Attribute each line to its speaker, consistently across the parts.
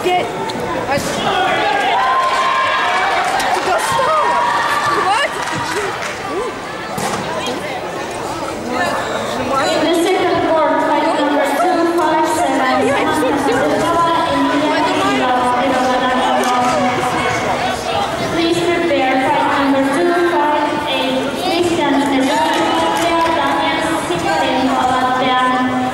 Speaker 1: опять. Ты достала. Хватит, ты
Speaker 2: In the second court, fight number 257. Please prepare fight number 258. Christian Latvia, Daniel Sikorenko, Latvia.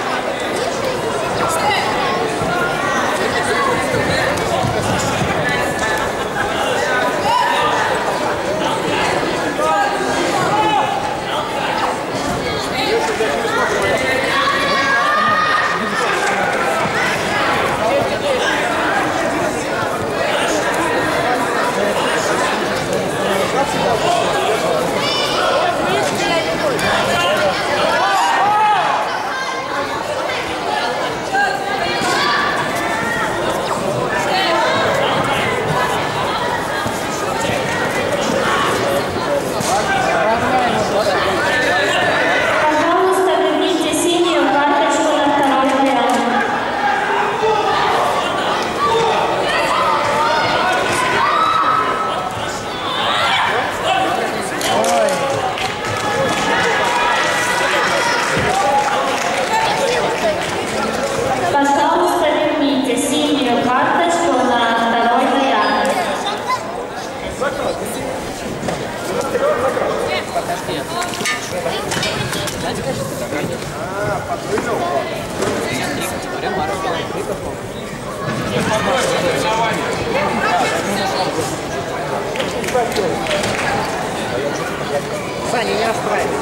Speaker 3: Саня, не расстраивайся.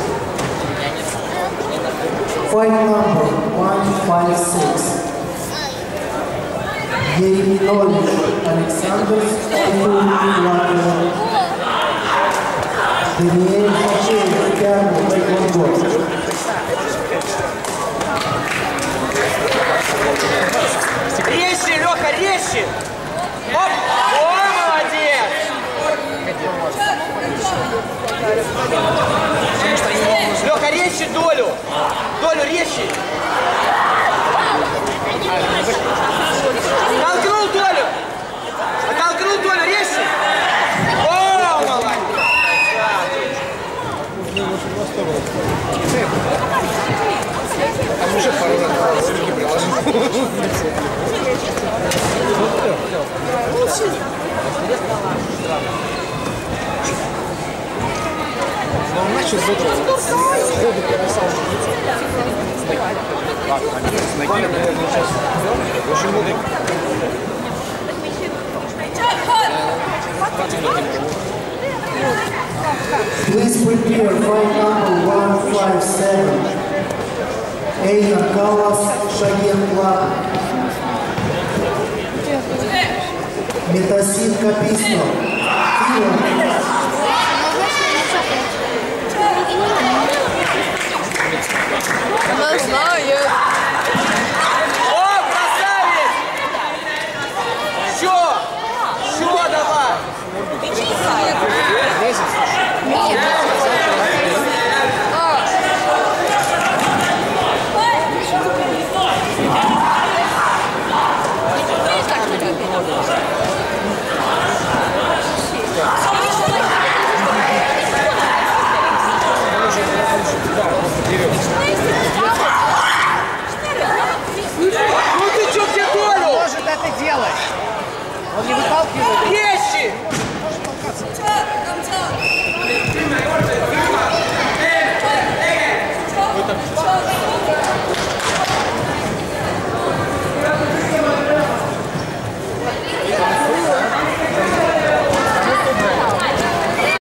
Speaker 4: Fight number 156. Ерминович Александр, Латвия. Даниэль Фашеев, Пермь, Таеквондо.
Speaker 3: Резче, Леха, резче! Оп! Ой, молодец! Леха, резче долю! Долю резче! Толкнул долю! Толкнул долю, резче! О, молодец!
Speaker 5: Там уже пару раз руки приложил. Но он начал с этого сходу прописал. С ноги, наверное, сейчас очень много.
Speaker 4: Please prepare fight number 157. Эйнар Калас, Шаген Лак. Метасин Каписно.
Speaker 1: Она знает.